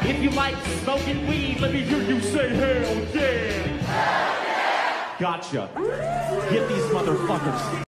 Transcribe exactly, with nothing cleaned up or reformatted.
If you like smoking weed, let me hear you say hell yeah. Hell yeah. Gotcha. Get these motherfuckers.